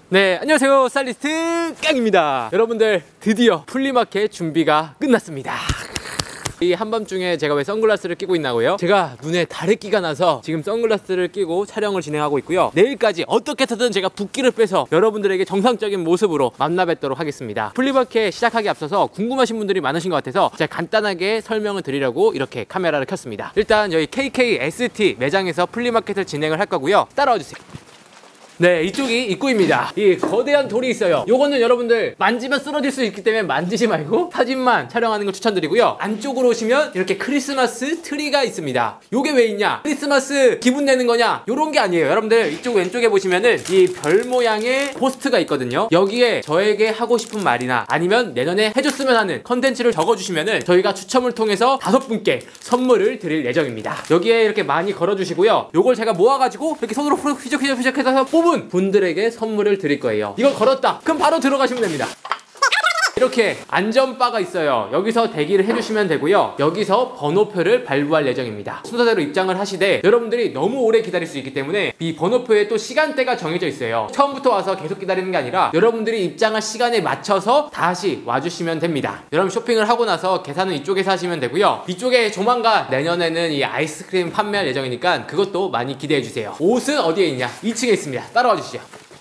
네, 안녕하세요. 스타일리스트 깡입니다. 여러분들 드디어 플리마켓 준비가 끝났습니다. 이 한밤중에 제가 왜 선글라스를 끼고 있나고요? 제가 눈에 다래끼가 나서 지금 선글라스를 끼고 촬영을 진행하고 있고요. 내일까지 어떻게 해서든 제가 붓기를 빼서 여러분들에게 정상적인 모습으로 만나 뵙도록 하겠습니다. 플리마켓 시작하기 앞서서 궁금하신 분들이 많으신 것 같아서 제가 간단하게 설명을 드리려고 이렇게 카메라를 켰습니다. 일단 여기 KKST 매장에서 플리마켓을 진행을 할 거고요. 따라와 주세요. 네, 이쪽이 입구입니다. 이 거대한 돌이 있어요. 요거는 여러분들 만지면 쓰러질 수 있기 때문에 만지지 말고 사진만 촬영하는 걸 추천드리고요. 안쪽으로 오시면 이렇게 크리스마스 트리가 있습니다. 요게 왜 있냐? 크리스마스 기분 내는 거냐? 요런 게 아니에요. 여러분들 이쪽 왼쪽에 보시면은 이 별 모양의 포스트가 있거든요. 여기에 저에게 하고 싶은 말이나 아니면 내년에 해줬으면 하는 컨텐츠를 적어주시면은 저희가 추첨을 통해서 5분께 선물을 드릴 예정입니다. 여기에 이렇게 많이 걸어주시고요. 요걸 제가 모아가지고 이렇게 손으로 휘적휘적 해서 뽑은 분들에게 선물을 드릴 거예요. 이걸 걸었다. 그럼 바로 들어가시면 됩니다. 이렇게 안전바가 있어요. 여기서 대기를 해주시면 되고요. 여기서 번호표를 발부할 예정입니다. 순서대로 입장을 하시되 여러분들이 너무 오래 기다릴 수 있기 때문에 이 번호표에 또 시간대가 정해져 있어요. 처음부터 와서 계속 기다리는 게 아니라 여러분들이 입장할 시간에 맞춰서 다시 와주시면 됩니다. 여러분 쇼핑을 하고 나서 계산은 이쪽에서 하시면 되고요. 이쪽에 조만간 내년에는 이 아이스크림 판매할 예정이니까 그것도 많이 기대해주세요. 옷은 어디에 있냐? 2층에 있습니다. 따라와 주시죠.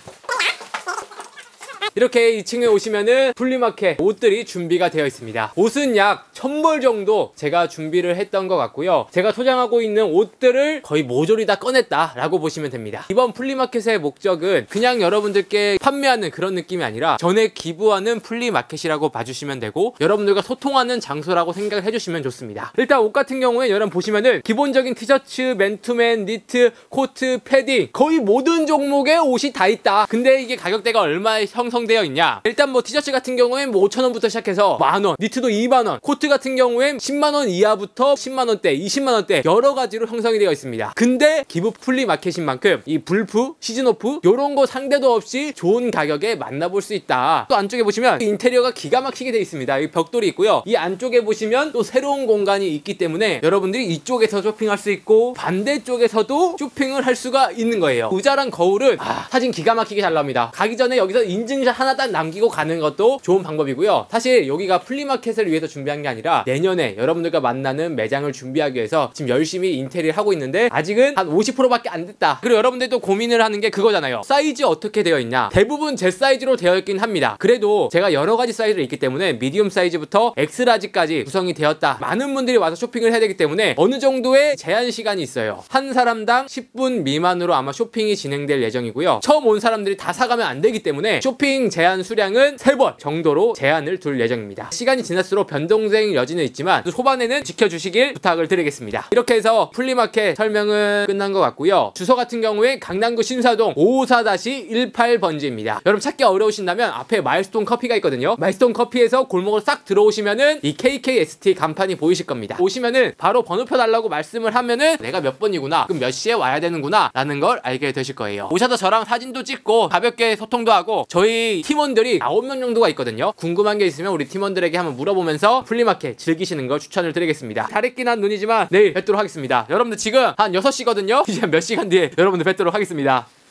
이렇게 2층에 오시면은 플리마켓 옷들이 준비가 되어 있습니다. 옷은 약 1000벌 정도 제가 준비를 했던 것 같고요. 제가 소장하고 있는 옷들을 거의 모조리 다 꺼냈다 라고 보시면 됩니다. 이번 플리마켓의 목적은 그냥 여러분들께 판매하는 그런 느낌이 아니라 전액 기부하는 플리마켓이라고 봐주시면 되고 여러분들과 소통하는 장소라고 생각을 해주시면 좋습니다. 일단 옷 같은 경우에 여러분 보시면은 기본적인 티셔츠, 맨투맨, 니트, 코트, 패딩 거의 모든 종목의 옷이 다 있다. 근데 이게 가격대가 얼마에 형성되어 있냐? 일단 뭐 티셔츠 같은 경우엔 뭐 5,000원부터 시작해서 만원, 니트도 2만원, 코트 같은 경우엔 10만원 이하부터 10만원대, 20만원대 여러 가지로 형성이 되어 있습니다. 근데 기부 플리마켓인 만큼 이 불프, 시즌오프 요런 거 상대도 없이 좋은 가격에 만나볼 수 있다. 또 안쪽에 보시면 인테리어가 기가 막히게 되어 있습니다. 이 벽돌이 있고요. 이 안쪽에 보시면 또 새로운 공간이 있기 때문에 여러분들이 이쪽에서 쇼핑할 수 있고 반대쪽에서도 쇼핑을 할 수가 있는 거예요. 우자란 거울은 사진 기가 막히게 잘 나옵니다. 가기 전에 여기서 인증샷 하나 딱 남기고 가는 것도 좋은 방법이고요. 사실 여기가 플리마켓을 위해서 준비한 게 아니라 내년에 여러분들과 만나는 매장을 준비하기 위해서 지금 열심히 인테리어를 하고 있는데 아직은 한 50%밖에 안 됐다. 그리고 여러분들도 고민을 하는 게 그거잖아요. 사이즈 어떻게 되어 있냐? 대부분 제 사이즈로 되어 있긴 합니다. 그래도 제가 여러 가지 사이즈가 있기 때문에 미디움 사이즈부터 엑스라지까지 구성이 되었다. 많은 분들이 와서 쇼핑을 해야 되기 때문에 어느 정도의 제한 시간이 있어요. 한 사람당 10분 미만으로 아마 쇼핑이 진행될 예정이고요. 처음 온 사람들이 다 사가면 안 되기 때문에 쇼핑 제한 수량은 3번 정도로 제한을 둘 예정입니다. 시간이 지날수록 변동된 여지는 있지만 초반에는 지켜주시길 부탁을 드리겠습니다. 이렇게 해서 플리마켓 설명은 끝난 것 같고요. 주소 같은 경우에 강남구 신사동 554-18번지입니다. 여러분 찾기 어려우신다면 앞에 마일스톤 커피가 있거든요. 마일스톤 커피에서 골목으로 싹 들어오시면은 이 KKST 간판이 보이실 겁니다. 오시면은 바로 번호표 달라고 말씀을 하면은 내가 몇 번이구나, 그럼 몇 시에 와야 되는구나 라는 걸 알게 되실 거예요. 오셔서 저랑 사진도 찍고 가볍게 소통도 하고 저희 팀원들이 9명 정도가 있거든요. 궁금한 게 있으면 우리 팀원들에게 한번 물어보면서 플리마켓 즐기시는 걸 추천을 드리겠습니다. 다래끼 난 눈이지만 내일 뵙도록 하겠습니다. 여러분들 지금 한 6시거든요. 이제 몇 시간 뒤에 여러분들 뵙도록 하겠습니다.